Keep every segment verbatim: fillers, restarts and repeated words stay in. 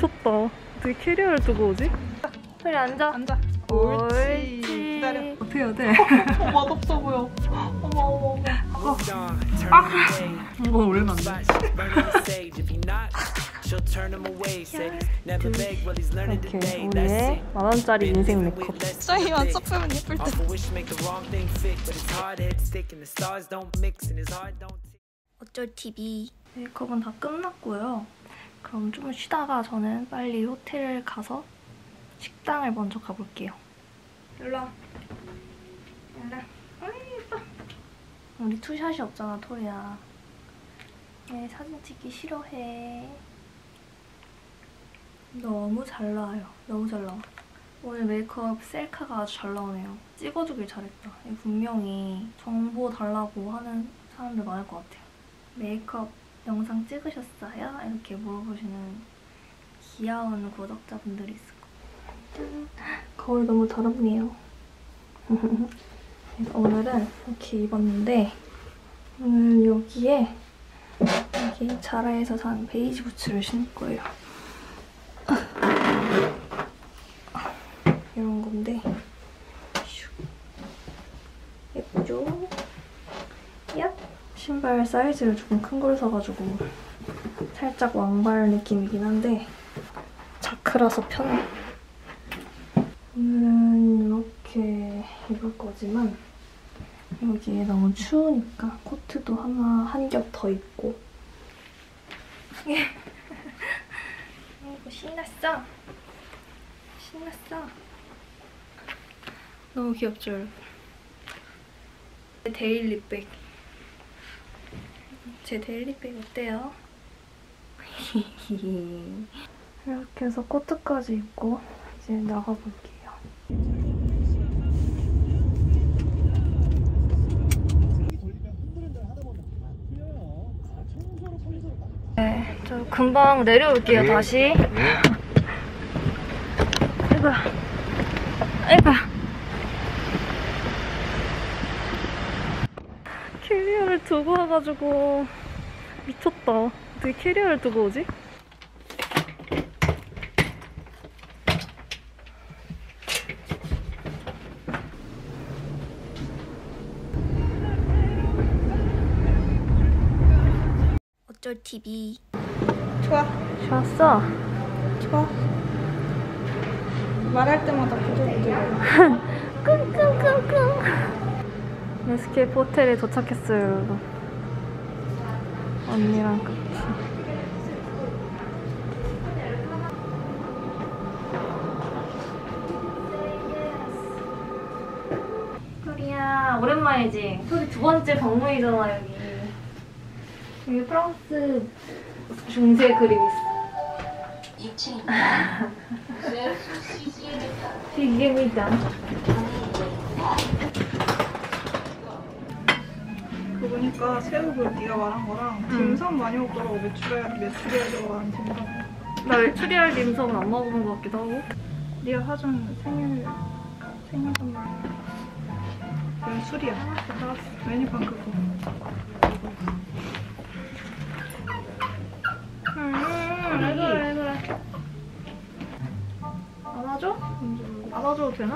미쳤다. 어떻게 캐리어를 두고 오지? 토리 앉아. 앉아. 옳지. 기다려. 어떻게 해야 돼? 어, 맛없어 보여. 어머 어머 어머. 어. 아. 이거 올리면 안 돼. 이렇게 우리의 만원짜리 인생 메이크업. 저희만 섞으면 예쁠 듯. 어쩔 티비. 메이크업은 다 끝났고요. 그럼 좀 쉬다가 저는 빨리 호텔을 가서 식당을 먼저 가볼게요. 일로와. 일로와. 아이 예뻐. 우리 투샷이 없잖아, 토리야. 얘 사진 찍기 싫어해. 너무 잘 나와요. 너무 잘 나와. 오늘 메이크업 셀카가 아주 잘 나오네요. 찍어주길 잘했다. 분명히 정보 달라고 하는 사람들 많을 것 같아요. 메이크업 영상 찍으셨어요? 이렇게 물어보시는 귀여운 구독자분들이 있을 거예요. 거울 너무 더럽네요. 오늘은 이렇게 입었는데 오늘 여기에 여기 자라에서 산 베이지 부츠를 신을 거예요. 이런 건데 예쁘죠? 얍! 신발 사이즈를 조금 큰 걸 사가지고 살짝 왕발 느낌이긴 한데 자크라서 편해. 오늘은 이렇게 입을 거지만 여기에 너무 추우니까 코트도 하나 한 겹 더 입고. 아이고 신났어. 신났어. 너무 귀엽죠, 여러분? 데일리백. 제 데일리백 어때요? 이렇게 해서 코트까지 입고 이제 나가볼게요. 네, 저 금방 내려올게요, 다시. 아이고, 아이고. 캐리어를 두고 와가지고 미쳤다. 어떻게 캐리어를 두고 오지? 어쩔 티비. 좋아. 좋았어. 좋아. 말할 때마다 부들부들해. 끙끙끙끙. 에스케이프 호텔에 도착했어요, 여러분. 언니랑 같이. 토리야, 오랜만이지? 토리 두 번째 방문이잖아, 여기. 여기 프랑스 중세 그림 있어. 이 층입니다. 비계입니다. 그러니까 새우 그 네가 말한 거랑 딤섬 많이 먹더라고. 메추리알, 메추리알 들어간 딤섬. 나 메추리알 딤섬은 안 먹어본 것 같기도 하고. 네가 사준 생일 생일 선물. 이건 술이야. 알았어. 메뉴판 그거. 음, 왜 그래, 왜 그래. 안아줘? 안아줘도 되나?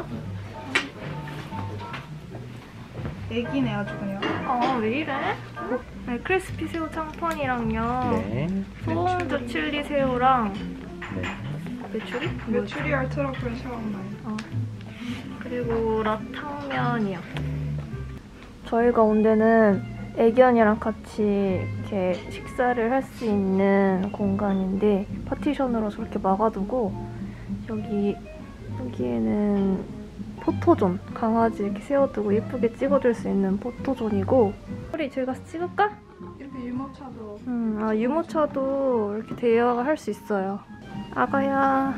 애기네 아주 그냥. 아, 왜 이래? 네, 크리스피 새우 창펀이랑요. 네. 소원주 칠리 새우랑 네. 메추리? 메추리알 트러플 샤워마요. 어. 그리고 라탕면이요. 저희가 온 데는 애견이랑 같이 이렇게 식사를 할 수 있는 공간인데 파티션으로 저렇게 막아두고 여기 여기에는 포토존, 강아지 이렇게 세워두고 예쁘게 찍어줄 수 있는 포토존이고. 우리 저희 가서 찍을까? 이렇게 유모차도. 음, 아 유모차도 이렇게 대여할 수 있어요. 아가야,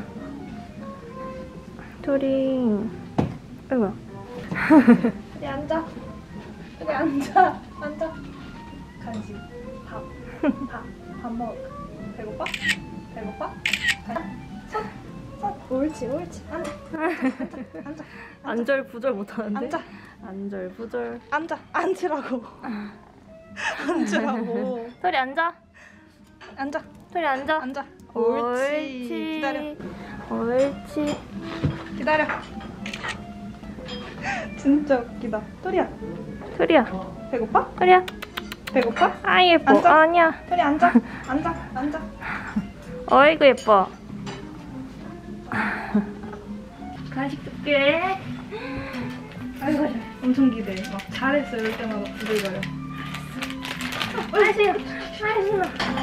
토리. 아이고야. 여기 앉아. 여기 앉아. 앉아. 간식. 밥. 밥. 밥 먹을까? 배고파? 배고파? 손. 손. 옳지, 옳지. 앉아. 앉아. 앉아. 안절부절 못하는데? 앉아. 안절부절. 앉아. 앉으라고. 앉으라고. 토리 앉아. 앉아. 토리 앉아. 앉아. 옳지. 옳지. 옳지. 기다려. 진짜 웃기다. 토리야. 토리야. 배고파? 토리야. 배고파? 아 예뻐. 앉아. 아니야. 토리 앉아. 앉아. 앉아. 어이구 예뻐. 간식 줄게. 아이고 잘. 엄청 기대해. 막 잘했어 이럴 때마다 부들거려. 아이 신나. 아이 신나.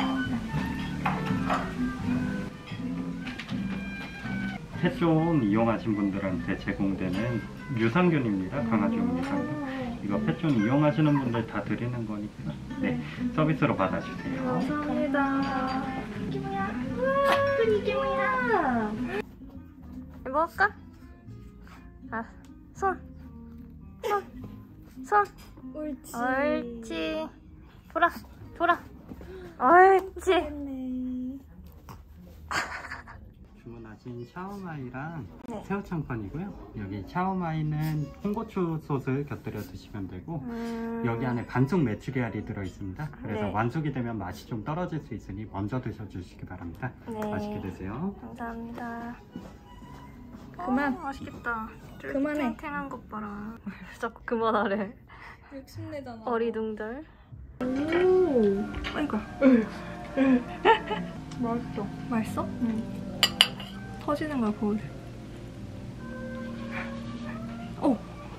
펫존 이용하신 분들한테 제공되는 유산균입니다. 강아지용 유산균. 이거 펫존 이용하시는 분들 다 드리는 거니까 네 서비스로 받아주세요. 감사합니다. 이게 뭐야? 우와, 이게 뭐야? 먹을까? 아, 손, 손, 손. 옳지. 옳지. 돌아, 돌아. 옳지. 네. 주문하신 샤오마이랑 네. 새우창판이고요. 여기 샤오마이는 홍고추 소스 곁들여 드시면 되고 음... 여기 안에 반숙 메추리알이 들어있습니다. 그래서 네. 완숙이 되면 맛이 좀 떨어질 수 있으니 먼저 드셔주시기 바랍니다. 네. 맛있게 드세요. 감사합니다. 그만. 어, 맛있겠다. 그만해. 탱탱한 것 봐라. 자꾸 그만하래. 욕심내잖아. 어리둥절. 오, 아이고. 맛있어. 맛있어? 응. 터지는 걸 보여줘. 오,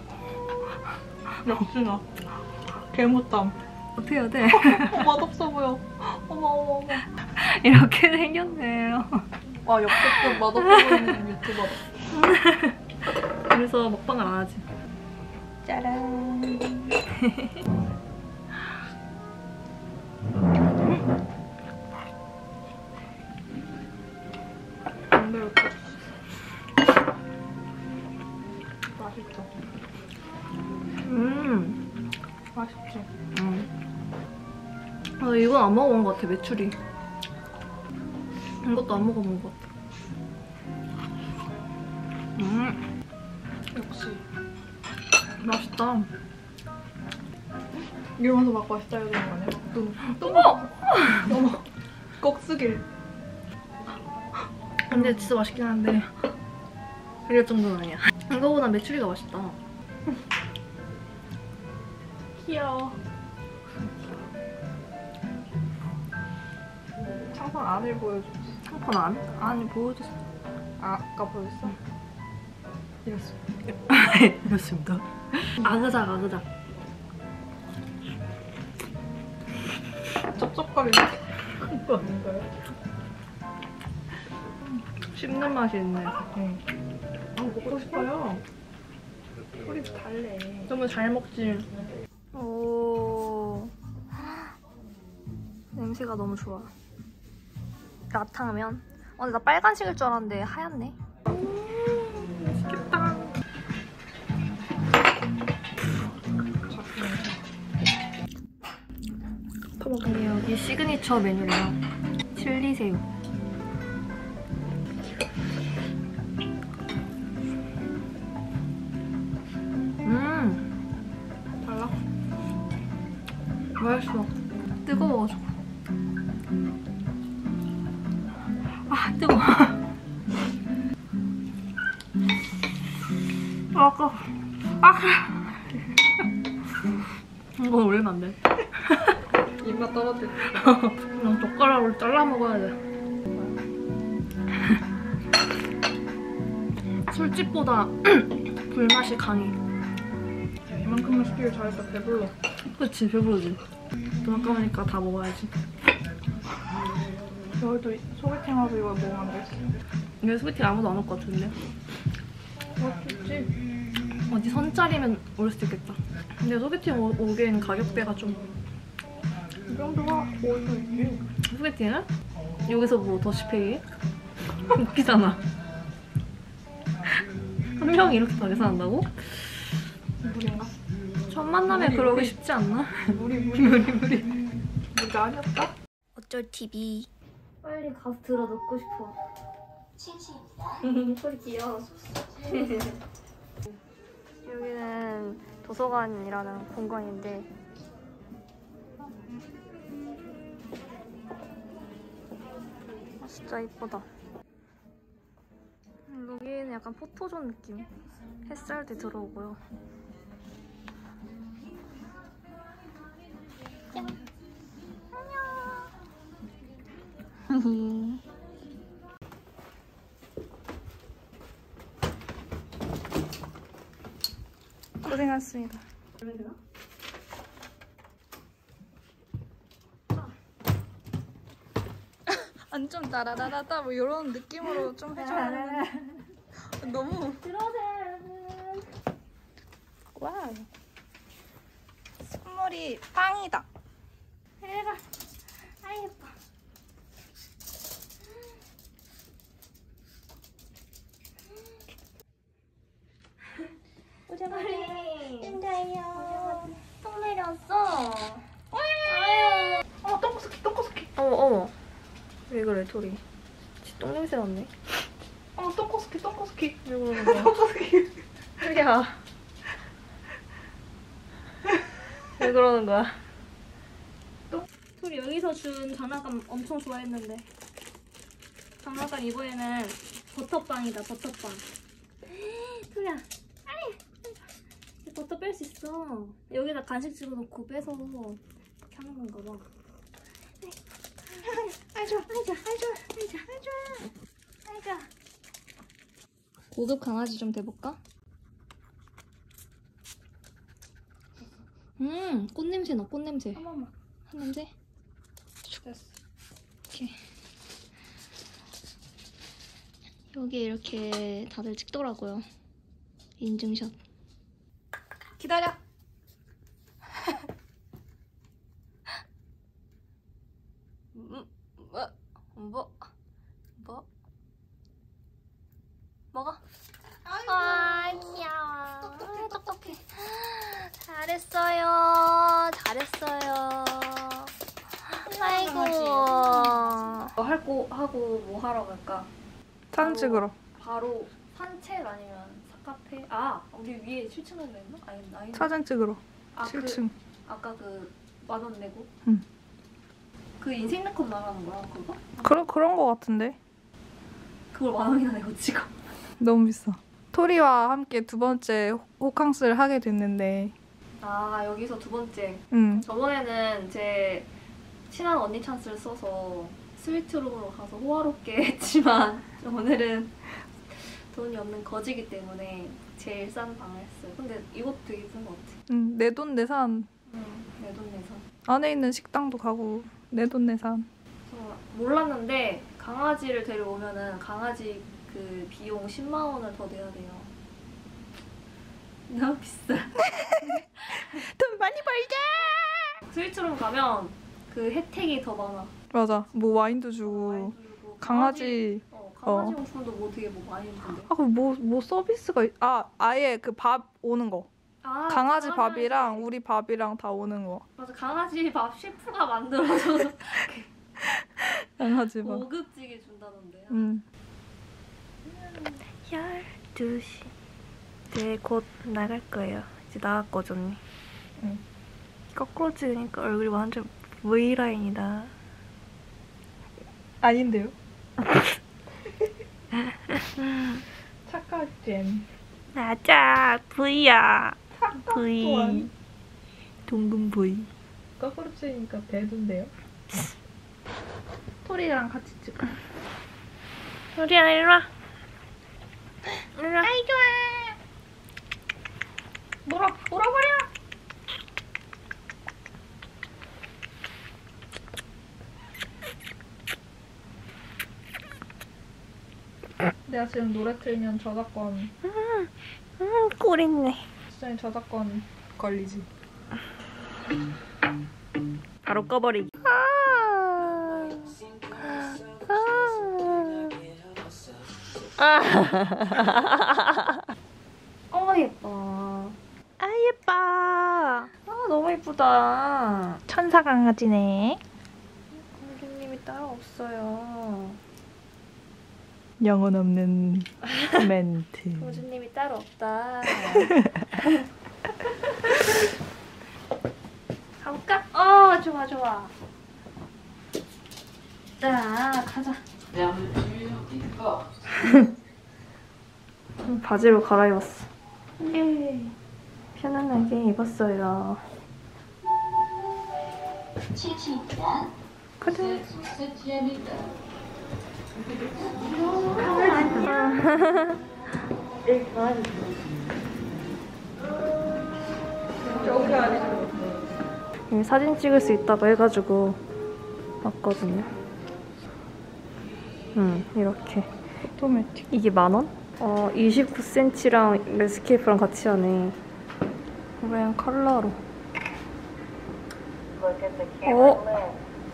역시나. 개못담. 어떻게 해야 돼? 맛없어 보여. 어머 어머 어머. 이렇게 생겼네요. 와 역대급 맛없어 보이는 유튜버다. 그래서 먹방을 안 하지. 짜란. 안 매울까? 맛있어. 음, 맛있지? 음. 아, 이건 안 먹어본 것 같아, 메추리. 이것도 안 먹어본 것 같아. 음, 역시. 맛있다. 이러면서 막 맛있다 해야 되는 거 아니야? 또, 또 어머! 어머. 꼭 쓰길. 근데 진짜 맛있긴 한데 이럴 정도는 아니야. 이거보다 메추리가 맛있다. 귀여워. 창판 안을 보여줘. 한번 안? 아니 보여줬어. 아, 아까 보였어? 이랬어. 이렇습니다. 아그작 아그작. 쩝쩝거리는 거 아닌가요? 씹는 맛이 있네. 응. 아, 먹고 싶어요. 소리 달래. 너무 잘 먹지. 오, 냄새가 너무 좋아. 라탕면. 어, 근데 나 빨간색일 줄 알았는데 하얗네. 맛있겠다. 근데 여기 시그니처 메뉴래요. 칠리새우. 음, 달라? 맛있어. 뜨거워가지고. 아, 뜨거워. 아까. 아, 이건 올리면 안 돼. 입맛 떨어질 때. 그냥 젓가락으로 잘라 먹어야 돼. 술집보다 불맛이 강해. 이만큼만 시키길 잘했다. 배불러. 그치, 배부르지. 돈 아까우니까 다 먹어야지. 저희도 소개팅하고 이걸 먹으면 안 되겠어. 근데 소개팅 아무도 안 올 것 같은데? 맛있지? 어디 선짜리면 올 수도 있겠다. 근데 소개팅 오, 오기엔 가격대가 좀. 이 정도가 오일 수 있지. 소개팅을? 여기서 뭐 더시페이? 웃기잖아. 한 명이 이렇게 다 계산한다고? 물인가? 첫 만남에 물이, 그러기 물이. 쉽지 않나? 물이 물이 무리 무리. 물이 아니었다? 어쩔 티비. 빨리 가서 들어 넣고 싶어. 칭칭. 소리 귀여워. 여기는 도서관이라는 공간인데 아, 진짜 이쁘다. 약간 포토존 느낌. 햇살도 들어오고요. 짠. 안녕. 고생하셨습니다. 안 좀 따라라라따 뭐 이런 느낌으로 좀 해줘야 너무 들어오세요, 여러분. 와우. 선물이 빵이다. 대박. 아 예뻐. 오자마자 인가요. 똥 내렸어. 아유. 어머 똥꼬스키 똥꼬스키. 어머 어머. 왜 그래 토리? 똥 냄새 났네. 어머 똥꼬스키 똥꼬스키. 왜 그러는 거야? 똥꼬스키. 토리야. 왜 그러는 거야? 똥? 토리 여기서 준 장난감 엄청 좋아했는데. 장난감 이번에는 버터빵이다 버터빵. 토리야. 아이. 버터 뺄 수 있어. 여기다 간식 집어넣고 빼서 이렇게 하는 건가 봐. 아이좋아 아이좋아 아이좋아 아이좋아 아이좋아 아이좋아. 고급 강아지 좀 돼볼까? 음 꽃냄새 나 꽃냄새. 어머머. 한 냄새? 됐어. 이렇게 여기 이렇게 다들 찍더라고요. 인증샷. 기다려. 음, 뭐, 뭐, 뭐, 먹어? 아, 귀여워. 똑똑해, 똑똑해. 잘했어요. 잘했어요. 아이고. 할 거 하고 뭐 하러 갈까? 사진 찍으러. 바로 산책 아니면 카페? 아, 우리 위에 칠 층 간다 했나? 아니, 아니. 사진 찍으러. 아, 칠 층. 그, 아까 그 만 원 내고? 응. 그 인생 네컷 말하는 거야, 그거? 그런 그런 거 같은데. 그걸 만 원이나 내고 찍어. 너무 비싸. 토리와 함께 두 번째 호- 호캉스를 하게 됐는데. 아, 여기서 두 번째. 응. 저번에는 제 친한 언니 찬스를 써서 스위트룸으로 가서 호화롭게 했지만 오늘은 돈이 없는 거지기 때문에 제일 싼 방을 했어요. 근데 이것도 되게 예쁜 것 같아. 응. 내 돈 내산. 응, 내 돈 내서. 안에 있는 식당도 가고 내 돈 내산. 저 몰랐는데 강아지를 데려오면은 강아지 그 비용 십만 원을 더 내야 돼요. 너무 비싸. 돈 많이 벌자. 스위트룸 가면 그 혜택이 더 많아. 맞아. 뭐 와인도 주고 와인 주고 강아지. 어, 강아지 어. 용품도 뭐 되게 뭐 많이 있는데. 아, 그뭐뭐 뭐 서비스가 있... 아 아예 그 밥 오는 거. 아, 강아지 강아지- 밥이랑 우리 밥이랑 다 오는 거. 맞아, 강아지 밥 셰프가 만들어서 강아지 밥. 고급지게 준다던데. 응. 열두 시. 이제 곧 나갈 거예요. 이제 나갔거든요. 응. 거꾸로 찍으니까 얼굴이 완전 V라인이다. 아닌데요? 착각잼. 맞아, V야. 또한. 동금 V. 거꾸로 치니까 배도인데요? 토리랑 같이 찍어. 우리야, 일로 와. 일로 와. 아이, 좋아. 놀아, 놀아버려! 내가 지금 노래 틀면 저작권, 음, 꿀있네. 수정이 저작권 걸리지. 바로 꺼버리기. 어, 예뻐. 아, 예뻐. 아, 너무 예쁘다. 천사 강아지네. 공주님이 따로 없어요. 영혼 없는 멘트. 공주님이 따로 없다. 가볼까? 어, 좋아, 좋아. 자, 가자. 바지로 갈아입었어. 예. 편안하게 입었어요. 그래. 여기 사진 찍을 수 있다고 해가지고 왔거든요. 음, 이렇게. 오토매틱. 이게 만 원? 어, 이십구 센티미터랑 레스케이프랑 같이 하네. 그냥 컬러로. 어?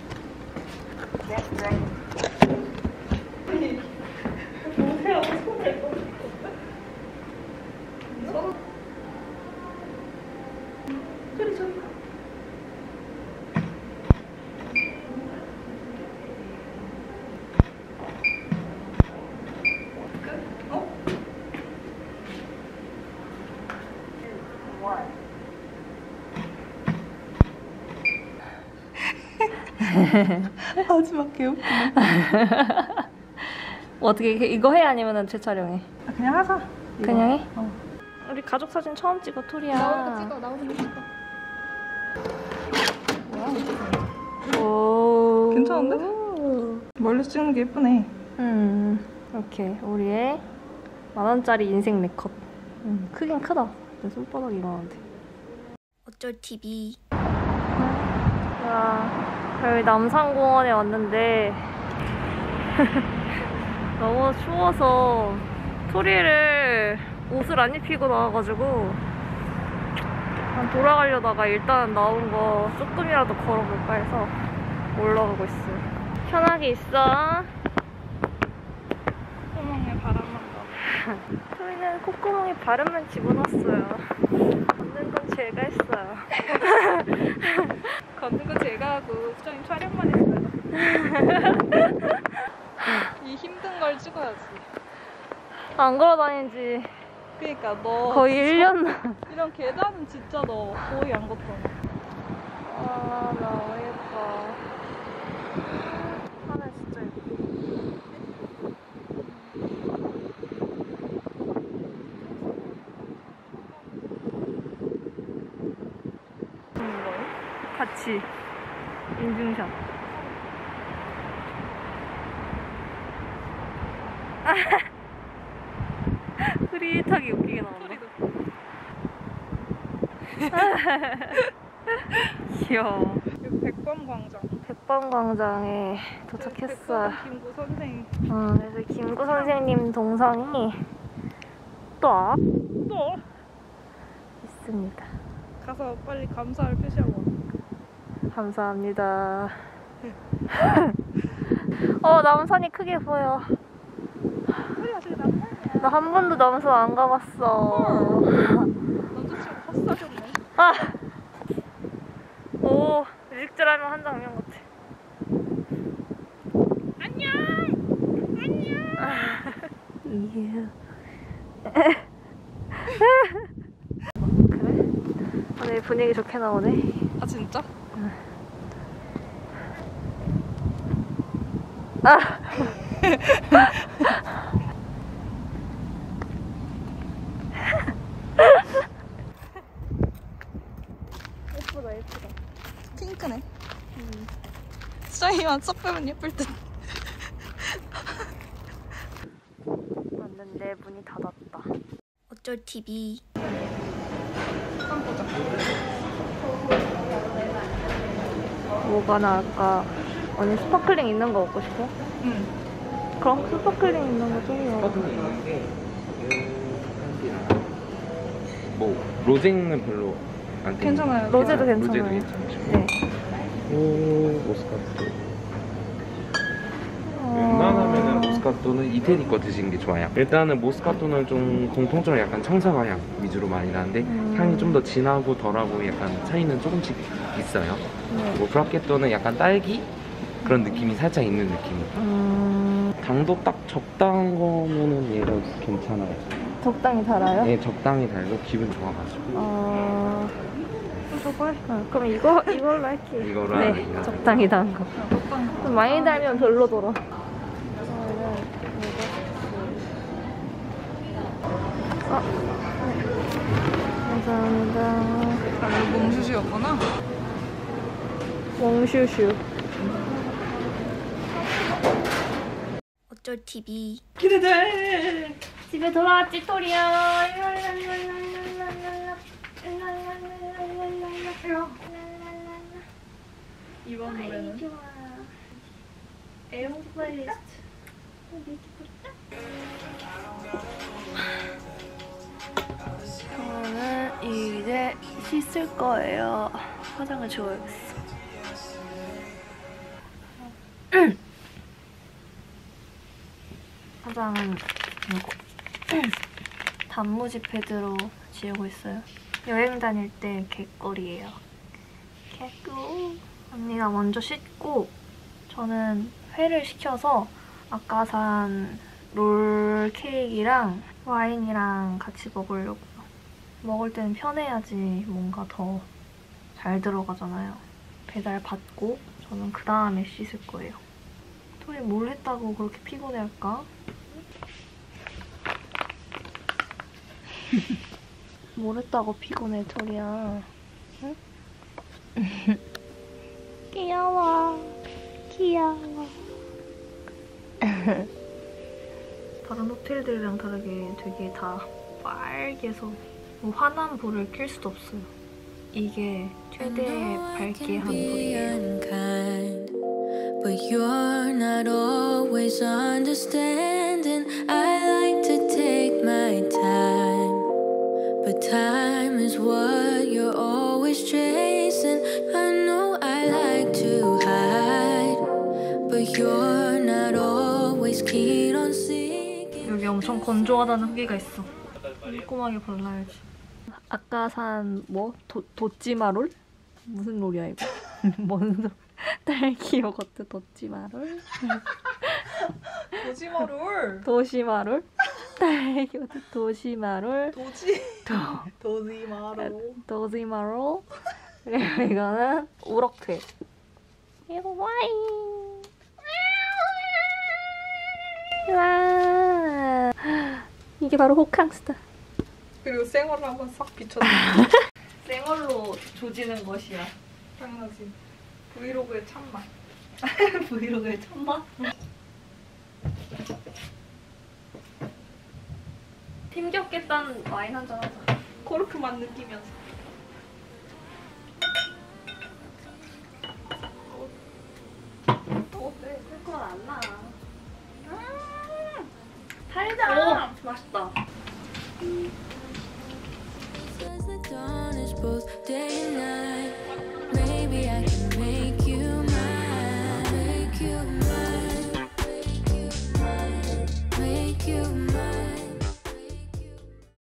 마지막 개웃기네. 어떻게 이거 해 아니면은 재촬영해? 아, 그냥 하자. 이거. 그냥 해? 어. 우리 가족 사진 처음 찍어 토리야. 나오는 거 찍어, 나오는 거 찍어. 오. 괜찮은데? 멀리서 찍는 게 예쁘네. 음. 이렇게 우리의 만 원짜리 인생 네컷. 음, 크긴 크다. 내 손바닥 이만한데. 어쩔 티비. 야, 여기 남산공원에 왔는데 너무 추워서 토리를 옷을 안 입히고 나와가지고 한 돌아가려다가 일단 나온 거 조금이라도 걸어볼까 해서 올라가고 있어요. 편하게 있어. 콧구멍에 바람 난다. 토리는 콧구멍에 바람만 집어넣었어요. 걷는 건 제가 했어요. 걷는 거 제가 하고 수정이 촬영만 했어요. 이 힘든 걸 찍어야지. 안 걸어다니지 그니까 너 거의 일 년. 이런 계단은 진짜 너 거의 안 걷잖아. 아, 너무 예뻐. 하늘 진짜 예뻐. 같이 인증샷. 흐릿하게 웃기게 나온다. 귀여워. 여기 백범광장. 백범광장에 도착했어요. 백범 김구 선생. 어, 그래서 김구 선생님 동상이 또 또 있습니다. 가서 빨리 감사를 표시하고 와. 감사합니다. 어, 남산이 크게 보여. 소리가 되게 남산이야. 나 한 번도 남산 안 가봤어. 남자친구 헛사셨네. 아! 오, 뮤직드라마 한 장면 같아. 안녕! 안녕! 이유. 그래? 오늘 분위기 좋게 나오네. 아 진짜? 아! 예쁘다, 예쁘다. 핑크네. 음. 수정이만 쏙 빼면 예쁠 듯. 왔는데 문이 닫았다. 어쩔 티비. 한번 보자. 뭐가 나을까? 언니 스파클링 있는 거 먹고 싶어? 응. 그럼 스파클링 있는 거 좀요. 뭐 로제는 별로 안 땡기죠? 괜찮아요. 로제도 로제도 괜찮아요. 괜찮죠. 네. 오 모스카토. 어... 웬만하면은 모스카토는 이태리 거 드시는 게 좋아요. 일단은 모스카토는 좀 공통적으로 약간 청사과 향 위주로 많이 나는데 음... 향이 좀 더 진하고 덜하고 약간 차이는 조금씩 있어요. 네. 그리고 브라켓토는 약간 딸기 그런 느낌이 살짝 있는 느낌이에요. 음... 당도 딱 적당한 거면은 얘가 괜찮아요. 적당히 달아요? 네, 적당히 달고 기분 좋아가지고. 어... 저거 해. 어, 그럼 이거, 이걸로 할게요. 이거로 네, 하는 적당히 단 거. 좀 많이 달면 별로더라. 웡슈슈였구나. 웡슈슈. 어쩔 티비. 기대돼. 집에 돌아왔지 토리야. 이번 노래는 에어스 플레이리스트. 저는 이제 씻을 거예요. 화장을 지워야겠어. 화장은 이거 단무지 패드로 지우고 있어요. 여행 다닐 때 개꿀이에요. 개꿀. 언니가 먼저 씻고 저는 회를 시켜서 아까 산 롤 케이크랑 와인이랑 같이 먹으려고요. 먹을 때는 편해야지 뭔가 더 잘 들어가잖아요. 배달 받고 저는 그 다음에 씻을 거예요. 토리 뭘 했다고 그렇게 피곤해할까? 뭘 했다고 피곤해, 토리야. 응? 귀여워. 귀여워. 다른 호텔들이랑 다르게 되게 다 빨개서 뭐 환한 불을 켤 수도 없어요. 이게 최대 밝게 한 불이에요. But you're not always understanding. I like to take my time, but time is what you're always chasing. I know I like to hide, but you're not always keen on seeking. 여기 엄청 건조하다는 후기가 있어. 꼼꼼하게 발라야지. 아까 산 뭐? 도, 도찌마롤? 무슨 롤이야 이거? 뭔 소... 딸기 요거트 도찌마롤? 도지마롤. 도시마롤? 딸기 요거트 도시마롤? 도지. 도, 도지마롤. 도시마롤? 그리고 이거는 우럭회. 이거 와인. 와. 이게 바로 호캉스다. 그리고 생얼을 한번 싹 비춰줘. 생얼로 조지는 것이야. 당연하지. 브이로그의 참맛. 브이로그의 첫맛? 힘겹겠다는 와인 한잔 하자. 코르크 맛 느끼면서. 어, 네, 그건 안 나. 음, 달다. 오, 맛있다. Says the dawn is both day and night.